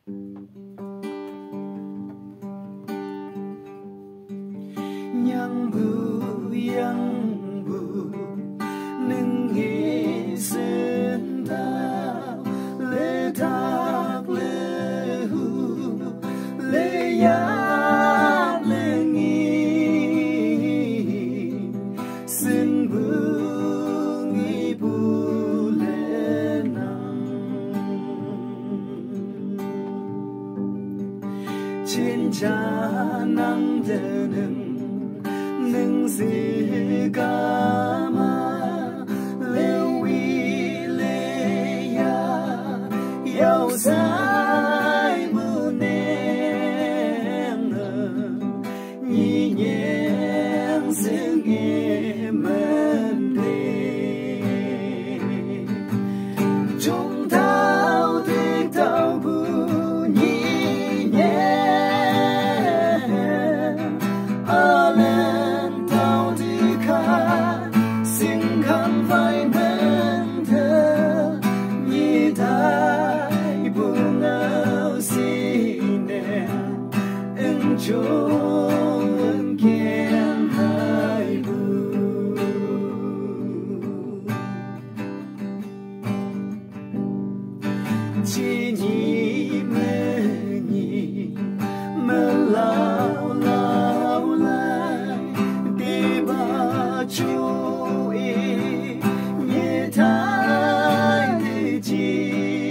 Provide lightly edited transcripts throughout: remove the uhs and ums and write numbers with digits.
yang bu nâng nghe sơn ta lê thác lê hu lê ya lê nghi sơn bu nghi bu lê nang trên cha nang đê nâng dê ca ma lê uy lê ya yao sai bu neng nhị nhàng sương nghe mân đê chúng thao thích thao bu nhị nhàng chốn kén hai bu chỉ nhị mơ lao lao lại đi ba chú ý nhẹ thái đi chi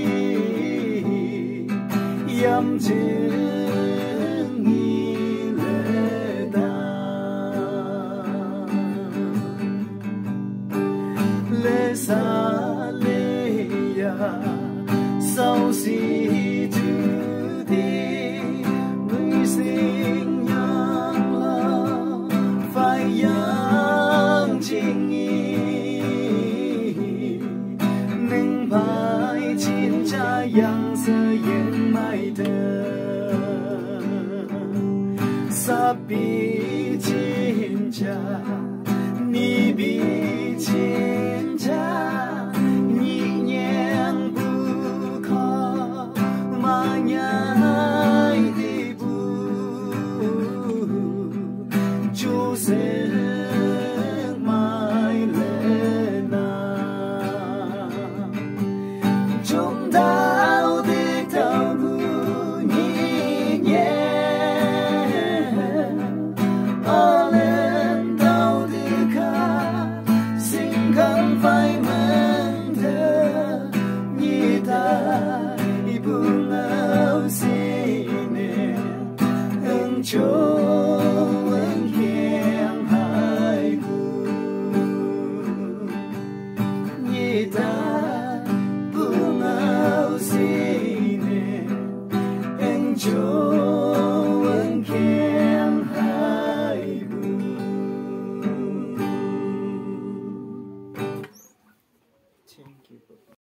yam chữ xa lê ya sau si chữ đi người sinh nhang la phải yang trình nghi nâng phải chín cha yang sơ yên mai thơ sa bi chín cha ni bi chín cha